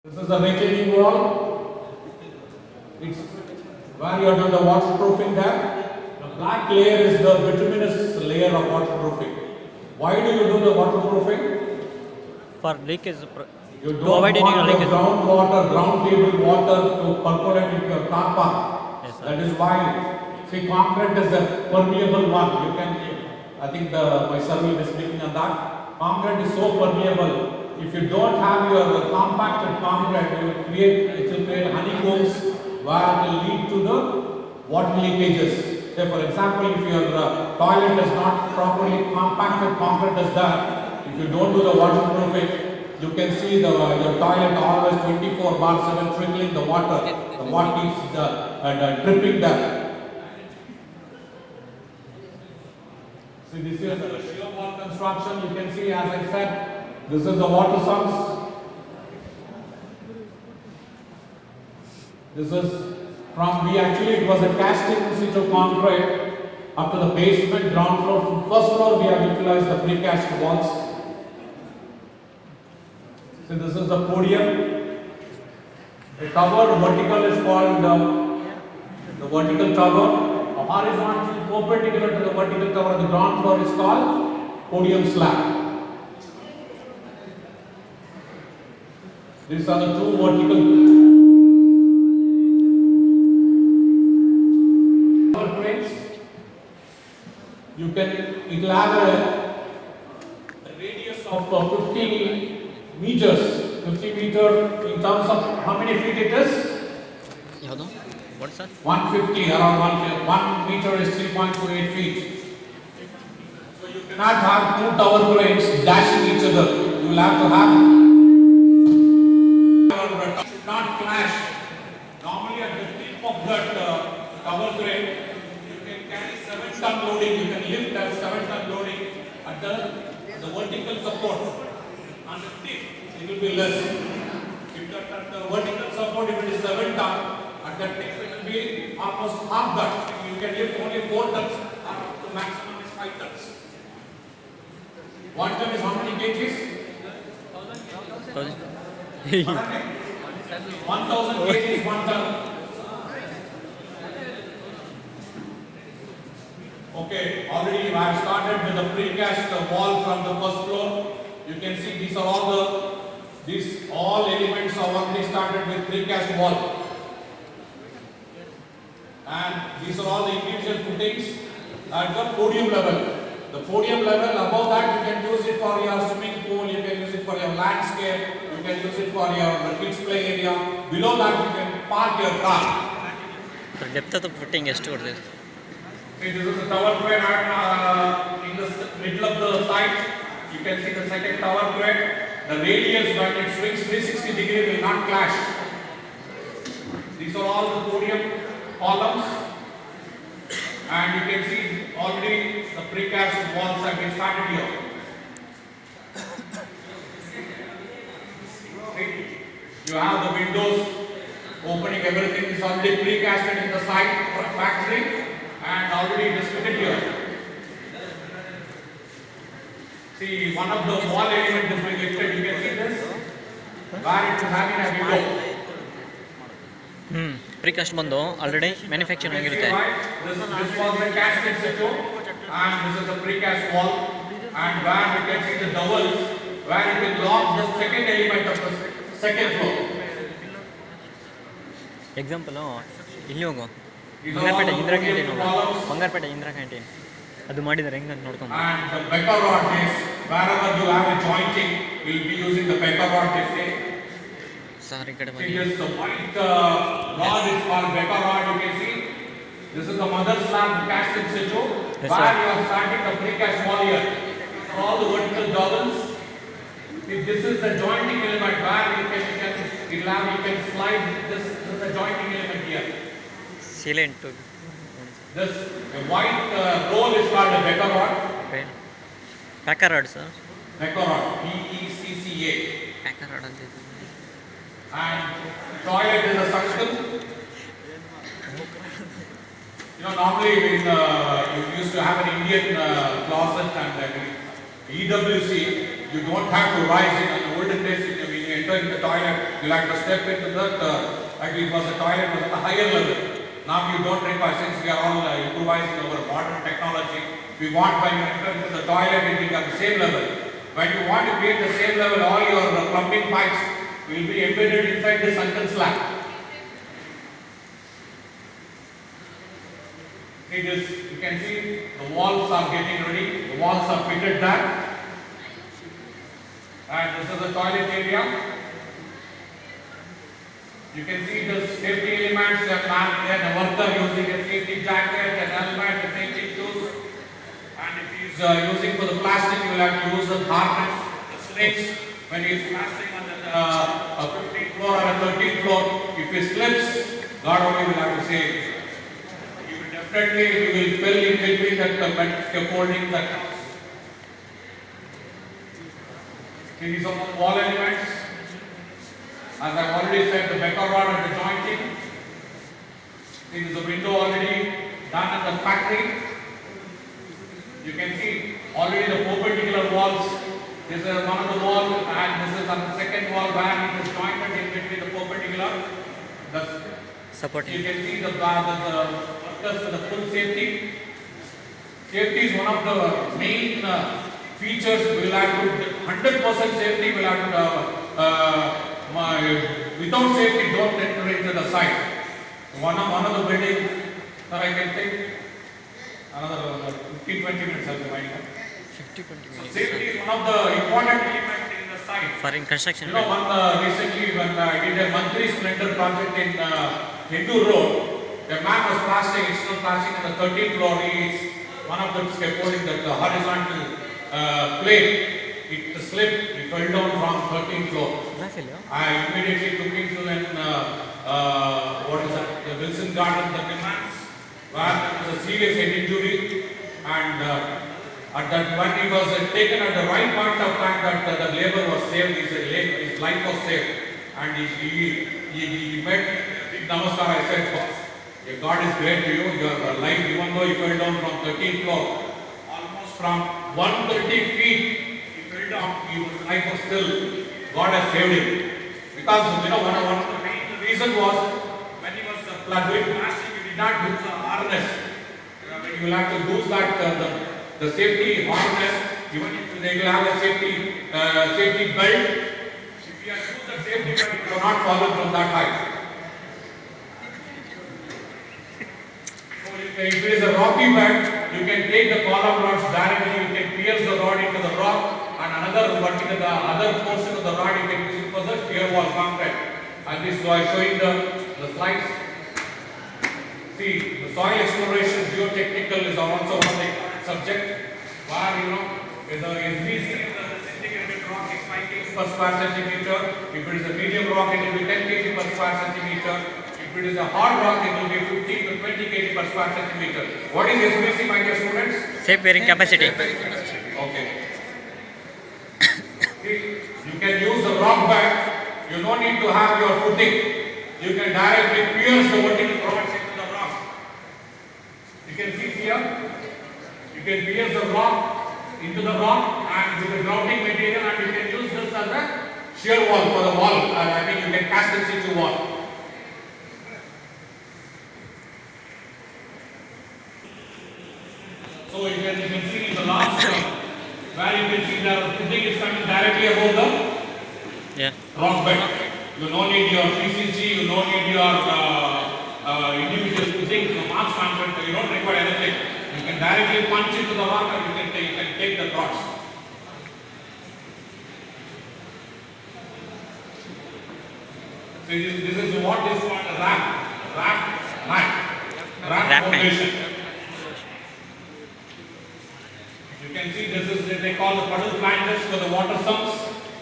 This is the retaining wall. It's where you have done the waterproofing there. The black layer is the bituminous layer of waterproofing. Why do you do the waterproofing? For leakage. You don't want the groundwater, ground table water to percolate into your car park. Yes, that is why. See, concrete is a permeable one. You can, I think my survey is speaking on that. Concrete is so permeable. If you don't have your compacted concrete, it will create honeycombs where it will lead to the water leakages. Say for example, if your toilet is not properly compacted concrete is there, if you don't do the waterproofing, you can see your toilet always 24/7 trickling the water. The water keeps dripping there. See, this is the shear wall construction. You can see, as I said, this is the water source. This is it was a casting in situ concrete up to the basement, ground floor. From first floor, we have utilized the precast walls. So this is the podium. The tower vertical is called the vertical tower. A horizontal perpendicular to the vertical tower, the ground floor is called podium slab. These are the two vertical cranes. It will have a radius of 50 meters. 50 meter in terms of how many feet it is? What's that? 150, around 1 meter is 3.28 feet. So you cannot have two tower cranes dashing each other. You will have to have not clash. Normally at the tip of that tower crane, you can carry 7-ton loading. You can lift that 7-ton loading at the vertical support. On the tip, it will be less. If at the vertical support, if it is 7-ton, at the tip it will be almost half that. You can lift only 4 tons, up to maximum is 5 tons. 1 ton is how many kgs? 1000 kg is 1 ton. Okay, already I have started with the precast wall from the first floor. You can see these are all elements are already started with precast wall. And these are all the individual footings at the podium level. The podium level, above that you can use it for your swimming pool, you can use it for your landscape, you can use it for your kids play area. Below that you can park your car. The depth of the footing is too this. This is the tower crane in the middle of the site. You can see the second tower crane. The radius when it swings 360 degrees will not clash. These are all the podium columns. And you can see already the precast walls have been started here. See, you have the windows opening, everything is already precasted in the site factory and already it is fitted here. See, one of the wall elements is being lifted, you can see this, where it is having a window. Precast bando already manufacturing ಆಗಿರುತ್ತೆ. This was the cast in situ and this is the precast wall and where you can see the dowels where it will lock the second element of the second floor. Example ಇಲ್ಲಿ ಹೋಗು Bangarpet Indira canteen ಹೋಗು Bangarpet Indira canteen ಅದು ಮಾಡಿದರೆ ಹೆಂಗೆ ಅಂತ ನೋಡ್ಕೊಂಡು. And the becker rod is wherever you have a jointing we will be using the becker rod this day. Sorry, the white rod is called becker rod. You can see this is the mother slab cast in situ where you are starting the precast wall here. All the vertical dowels. This is the jointing element where you can slide this is the jointing element here. Sealant. This the white roll is called a becker rod. Okay. Becker rod, sir. Becker rod. BECCA. Becker rod. And toilet is a suction. Normally when you used to have an Indian closet and EWC, you don't have to rise in. In the olden days in enter in the toilet, you have to step into that, it was a toilet was at a higher level. Now you don't require, since we are all improvising our modern technology, we want when you enter into the toilet, it will be at the same level. When you want to be at the same level, all your plumbing pipes will be embedded inside the sunken slab. See this, you can see the walls are getting ready, the walls are fitted there. And this is the toilet area. You can see the safety elements, the worker using a safety jacket, an helmet, a safety shoes. And if he is using for the plastic, you will have to use the harness, the slings. When he is plastic on the 15th floor or a 13th floor, if he slips, God only will have to save. He will definitely fill in between that scaffolding that comes. See these are the wall elements. As I already said, the becker rod and the jointing. See, there is a window already done at the factory. You can see already the perpendicular walls. This is one of the walls, and this is on the second wall where it is jointed in between the perpendicular. Supporting. You can see the workers for the full safety. Safety is one of the main features. We will have to 100% safety. We will have to. Without safety, don't enter into the site. One of the building that I can take another 15-20 minutes. I'll be winding up. 50-20 minutes. So safety is one of the important elements in the site. For in construction. You know, recently when I did a monthly splendor project in Hindu Road, the man was plastering, external plastering on the 13th floor. He is one of the scaffolding, the horizontal plate. It slipped, it fell down from 13th floor. I immediately took him to the Wilson Garden, the demands, where there was a serious head injury, and at that when he was taken at the right point of time that the labor was saved, his life was saved, and he met big namaskar. I said, boss, God is great to you, your life, even though you fell down from 13th floor, almost from 130 feet, his life was still, God has saved him. Because, you know, one of the main reason was, when he was doing plastic, he did not use the harness. You will have to use that, the safety harness, even if they will have a safety belt. If you have used the safety belt, you cannot fall from that height. So if it is a rocky bed, you can take the column rods directly, you can pierce the rod into the rock, and another vertical, the other portion of the rod you can use it for the shear wall concrete. And this is why showing the slides. See, the soil exploration geotechnical is also one of the subject where, you know, is the SBC, the integrated rock is 5 kg per square centimeter. If it is a medium rock, it will be 10 kg per square centimeter. If it is a hard rock, it will be 15 to 20 kg per square centimeter. What is SBC, my dear students? Safe bearing capacity. Okay. You can use the rock bed. You don't need to have your footing. You can directly pierce the vertical rods into the rock. You can see here. You can pierce the rock into the rock and with the grouting material, and you can use this as a shear wall for the wall. I mean, you can cast it into wall. So you can see in the last where you can see the footing is coming directly above the rock bed. You don't need your PCC, you don't need your individual footing, the mass content, you don't require anything. You can directly punch into the rock and you can take the rods. So this is what is called a ramp foundation. You can see this is they call the puddle planters for the water sumps.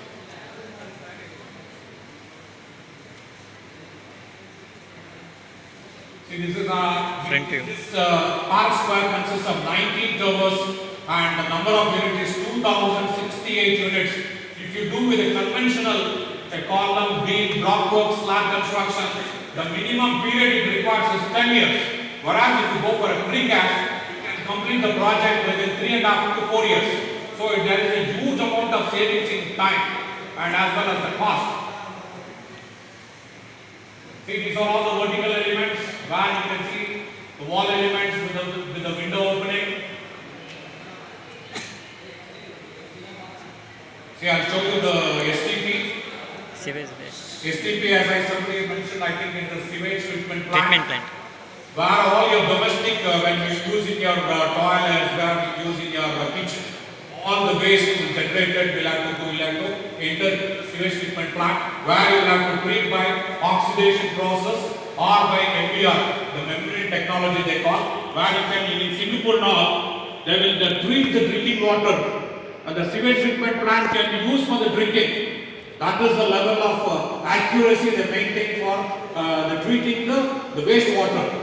See, this is this park square consists of 19 towers and the number of units is 2068 units. If you do with a conventional column, beam, block work, slab construction, the minimum period it requires is 10 years. Whereas if you go for a precast, complete the project within 3.5 to 4 years. So there is a huge amount of savings in time and as well as the cost. See, these are all the vertical elements where you can see the wall elements with the window opening. See, I'll show you the STP. Sewage waste. STP, as I simply mentioned, I think is the sewage treatment plant. Treatment plant. Where all your domestic, when you use in your toilets, where you use in your kitchen, all the waste generated will have to enter sewage treatment plant, where you will have to treat by oxidation process or by MBR, the membrane technology they call, where you can, in Singapore now, they will treat the drinking water, and the sewage treatment plant can be used for the drinking. That is the level of accuracy they maintain for the treating the wastewater.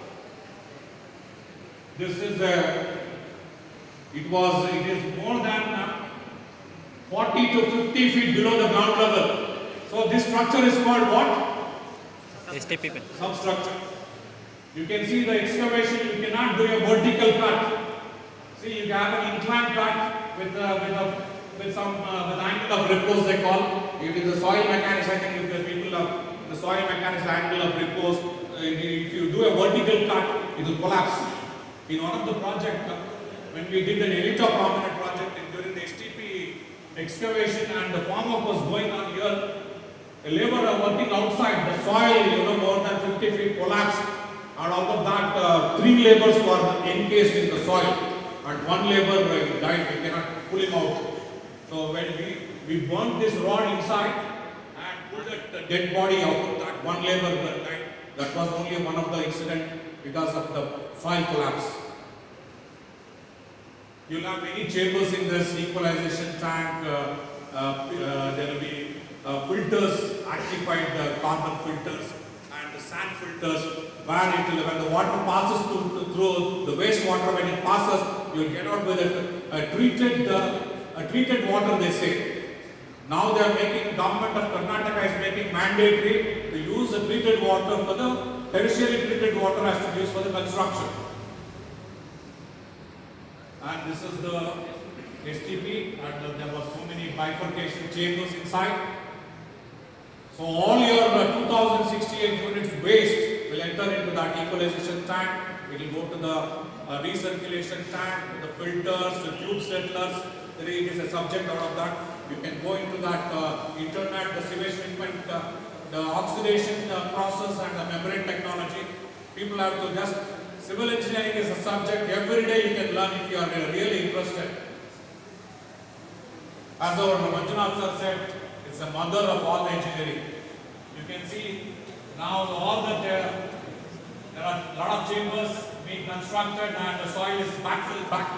This is it is more than 40 to 50 feet below the ground level. So this structure is called what? STP plant. Substructure. You can see the excavation. You cannot do a vertical cut. See, you have an inclined cut with some angle of repose they call. It is the soil mechanics. I think if the people of the soil mechanics angle of repose, if you do a vertical cut, it will collapse. In one of the projects, when we did an elite prominent project during the STP excavation and the farm work was going on here, a laborer working outside, the soil, more than 50 feet collapsed, and out of that, 3 laborers were encased in the soil, and 1 laborer died. We cannot pull him out. So when we burnt this rod inside and pulled the dead body out of that, 1 laborer died. That was only one of the incidents because of the soil collapse. You will have many chambers in this equalization tank. There will be filters, actified carbon filters and sand filters, where when the water passes through the wastewater, when it passes, you will get out with a treated water, they say. Now they are making, government of Karnataka is making mandatory to use the treated water for the tertiary treated water has to be used for the construction. And this is the STP, and there were so many bifurcation chambers inside. So all your 2068 units waste will enter into that equalization tank. It will go to the recirculation tank, the filters, the tube settlers. It is a subject out of that. You can go into that internet, the sewage treatment, the oxidation process and the membrane technology. People have to just, civil engineering is a subject every day you can learn if you are really interested. As our Manjunath sir said, it's the mother of all engineering. You can see now all that there are a lot of chambers being constructed and the soil is backfilled back.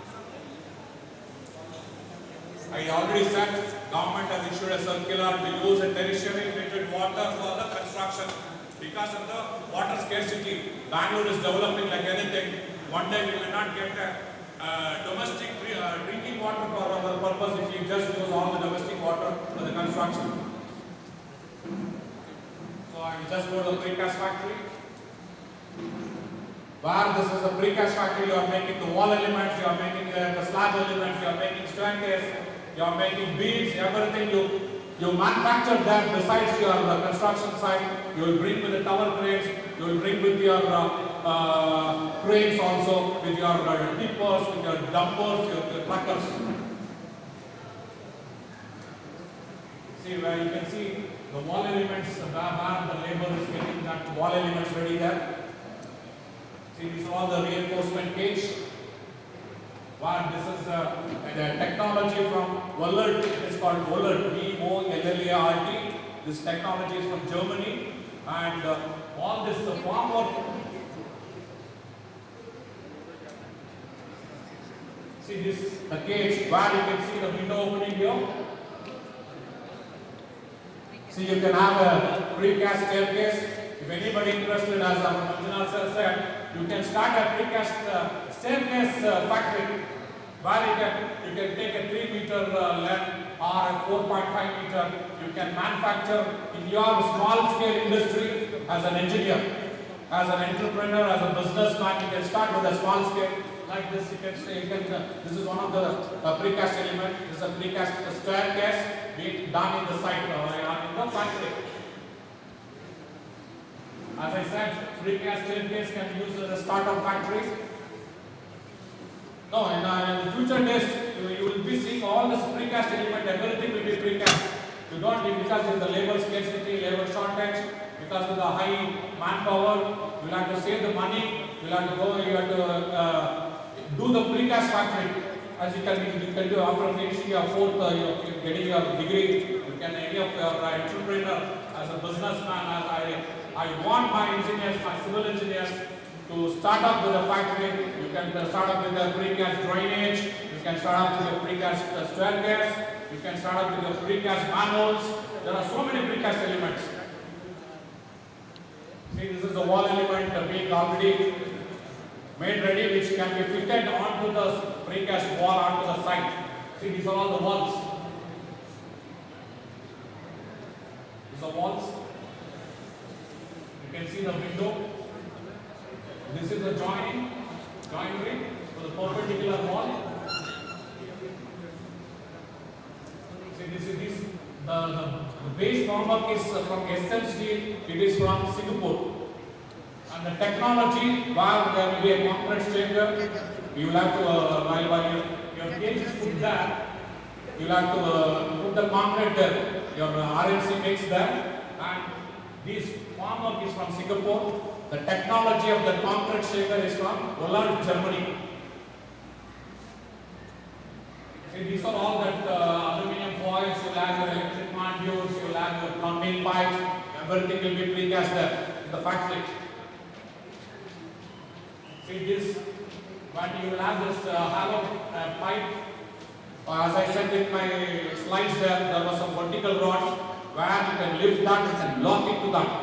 I already said government has issued a circular to use a tertiary treated water for the construction because of the water scarcity. Bangalore is developing like anything. One day we may not get domestic drinking water for our purpose if you just use all the domestic water for the construction. So I will just go to the precast factory. Where this is a precast factory, you are making the wall elements, you are making the slab elements, you are making staircase, you are making beams, everything you manufacture there besides your construction site. You will bring with the tower cranes, you will bring with your cranes also, with your tippers, with your dumpers, your truckers. See where you can see the wall elements, where the labor is getting that wall elements ready there. See, these are all the reinforcement cage. Where this is the technology from Wollert. It is called Wollert, W-O-L-L-A-R-T. This technology is from Germany, and all this farm work. See this the cage where you can see the window opening here. See, you can have a precast staircase. If anybody interested, as Manjunath sir said, you can start a precast staircase factory where you can take a 3-meter length or a 4.5 meter. You can manufacture in your small scale industry as an engineer, as an entrepreneur, as a businessman. You can start with a small scale like this. This is one of the precast elements. This is a precast staircase being done in the site in the factory. As I said, precast staircase can be used as a startup factory. No, in the future days, you will be seeing all this precast element, everything will be precast. You don't need, because of the labor scarcity, labor shortage, because of the high manpower, you will have to save the money, you will have to go, you have to do the precast factory. As you can do after finishing your fourth, you're getting your degree, you can, any of your entrepreneur, as a businessman, as I want my engineers, my civil engineers, to start up with a factory. You can start up with a precast drainage, you can start up with a precast staircase, you can start up with a precast manholes. There are so many precast elements. See, this is the wall element being already made ready, which can be fitted onto the precast wall, onto the site. See, these are all the walls. These are walls. You can see the window. This is the joinery for the perpendicular wall. See, the base formwork is from SM steel, it is from Singapore. And the technology, where there will be a concrete chamber, you will have to, while your cage is put there, you will have to put the concrete there. Your RMC makes there, and this formwork is from Singapore. The technology of the concrete shaker is from Kolar, Germany. See, these are all that aluminum foils, you will have your electric modules, you will have your plumbing pipes, everything will be precast there in the factory. See this, when you will have this hollow pipe, as I said in my slides there was some vertical rods where you can lift that and lock it to that.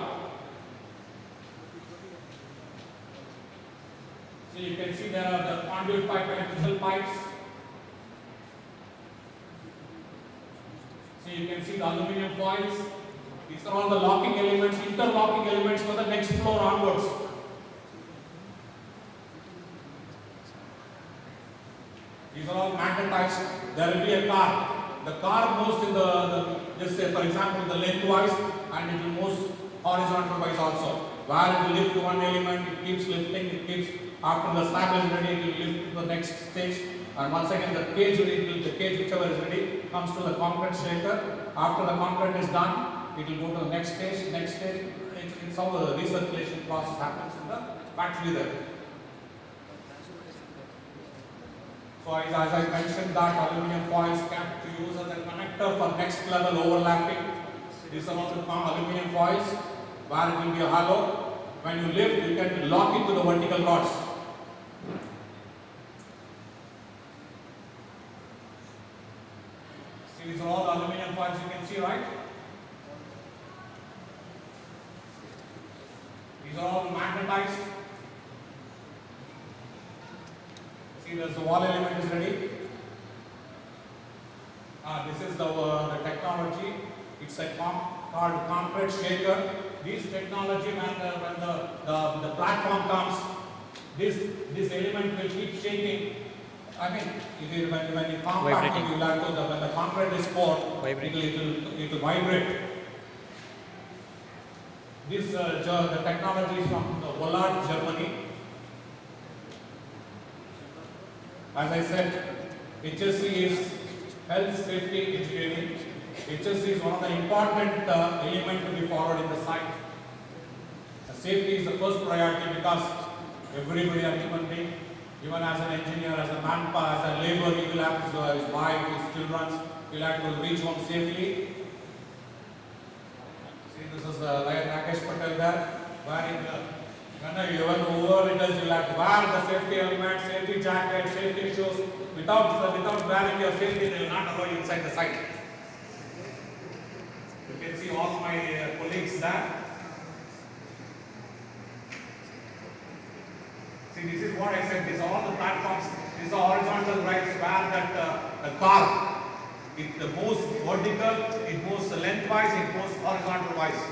So you can see there are the conduit pipe and electrical pipes. So you can see the aluminum foils. These are all the locking elements, interlocking elements for the next floor onwards. These are all magnetized. There will be a car. The car moves in just say for example, the lengthwise, and it will move horizontal wise also. Where it will lift one element, it keeps lifting, it keeps, after the slab is ready, it will lift to the next stage. And once again, the cage whichever is ready, comes to the concrete shaker. After the concrete is done, it will go to the next stage, next stage. It's how the recirculation process happens in the factory there. So as I mentioned that aluminum foils can be used as a connector for next level overlapping. These are also aluminum foils where it will be hollow. When you lift, you can lock it to the vertical rods. See, these are all the aluminum foils you can see, right? These are all magnetized. See, there's the wall element is ready. This is the technology. It's a called concrete shaker. This technology, when the platform comes, this element will keep shaking. I mean, when you compact, you will have to, when the concrete is poured, it will vibrate. This the technology is from Kolar, Germany. As I said, HSC is Health Safety Engineering. HSC is one of the important elements to be followed in the site. Safety is the first priority because everybody is human being. Even as an engineer, as a manpower, as a labor, he will have his wife, his children, he will have to reach home safely. See, this is Nagesh Patel there, wearing whoever it is, you will have to wear the safety helmet, safety jacket, safety shoes. Without wearing your safety, they will not allow you inside the site. You can see all my colleagues there. See, this is what I said, these are all the platforms, these are horizontal rides where that the car, it moves vertical, it moves lengthwise, it moves horizontal wise.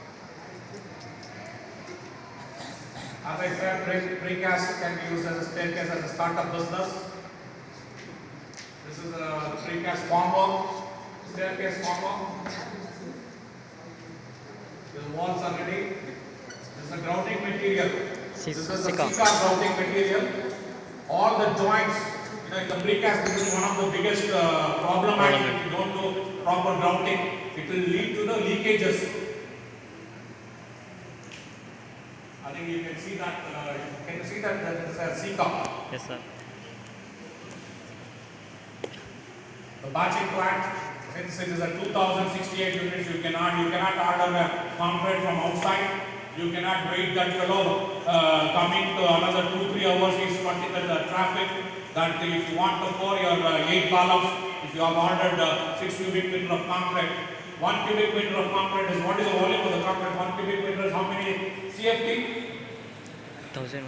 As I said, precast can be used as a staircase, as a startup business. This is a precast formwork, staircase formwork. The walls are ready. This It's a grouting material. This is the Sika. Sika grouting material. All the joints, in the precast, this is one of the biggest problem. If you don't do proper grouting, it will lead to the leakages. I think you can see that. Can you see that is a Sika? Yes, sir. The batching plant, since it is a 2068 units, you cannot order a concrete from outside. You cannot wait that fellow coming to another 2-3 hours. He's stuck in the traffic. That if you want to pour your 8 columns, if you have ordered 6 cubic meter of concrete, 1 cubic meter of concrete is what is the volume of the concrete? 1 cubic meter is how many CFT? 1000.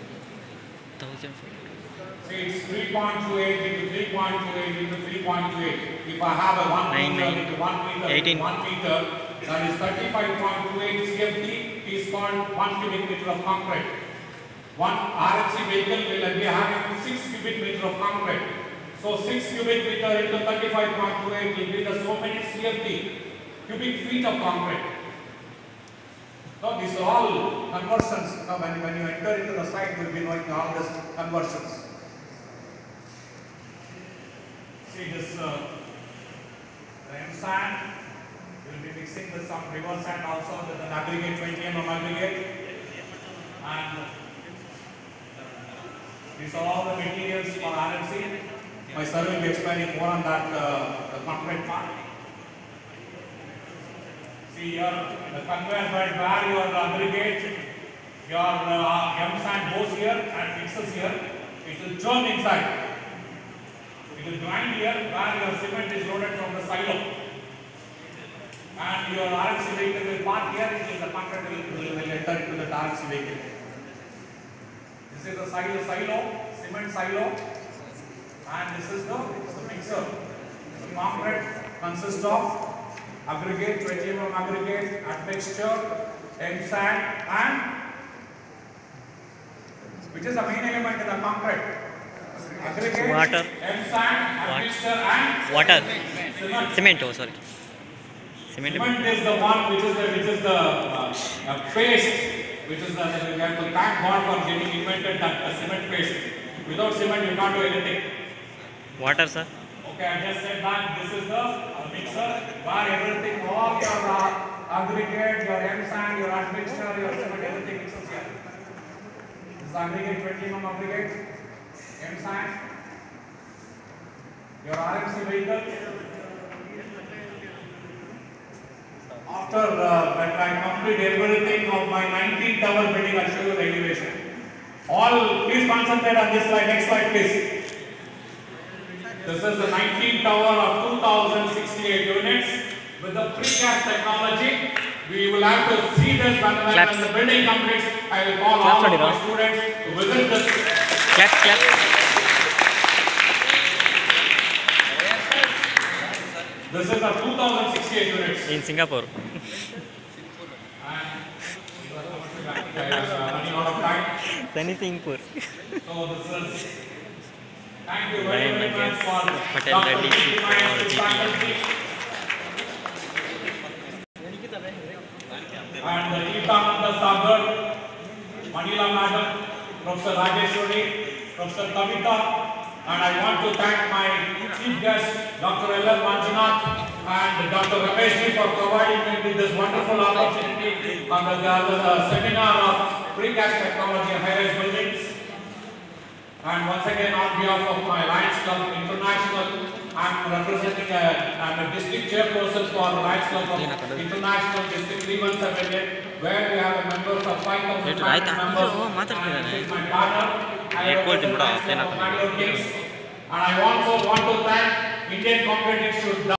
See, it's 3.28 into 3.28 into 3.28. If I have a 1 meter into 1 meter 18. 1 meter, that is 35.28 CFT is called 1 cubic meter of concrete. One RFC vehicle will be having 6 cubic meter of concrete. So 6 cubic meter into 35.28 will be the so many CFT, cubic feet of concrete. So these are all conversions. Now when you enter into the site, you will be knowing all these conversions. See this sand, we will be mixing with some river sand also with an aggregate 20 mm aggregate. And these are all the materials for RMC. My sir will be explaining more on that the concrete part. See here, the conveyor belt where your aggregate, your M sand goes here and mixes here. It will churn inside. It will grind here where your cement is loaded from the silo. And your RFC vehicle will park here until the concrete will enter into the RFC vehicle. This is the silo, cement silo, and this is the mixer. The concrete consists of aggregate, 20 mm aggregate, admixture, M sand, and which is the main element in the concrete? Aggregate, Water. M sand, admixture, and Water. Cement. Oh, sorry. Cement is the one which is the paste, which is the we have to thank God for getting invented that cement paste. Without cement, you can't do anything. Water, sir. Okay, I just said that this is the mixer where everything, all your aggregate, your M sand, your admixture, your cement, everything mixes here. This is aggregate 20 mm aggregate, M sand, your RMC vehicle. After when I complete everything of my 19th tower building, I'll show you the elevation. All, please concentrate on this slide. Next slide, please. This is the 19th tower of 2068 units with the precast technology. We will have to see this when the building completes. I will call all of my students to visit this. Claps. This is the 2068 units. In Singapore. Running out of time. Sunny Singapore. So this is. Thank you very much for Nagesh Patel DC faculty. And Itananda Sagar, Manila Madam, Professor Rajeshwari, Professor Kavita, and I want to thank my chief guest, Dr. L. Manjunath and Dr. Ramesh for providing me with this wonderful opportunity on the seminar of precast technology and high-rise buildings. And once again, on behalf of my Lions Club International, I'm representing I'm a district chairperson for the Lions Club of International District 317, where we have a members of 5,000 members. And this is my partner. I represent Lions Club of Bangalore Kings. And I also want to thank Indian Concrete Institute.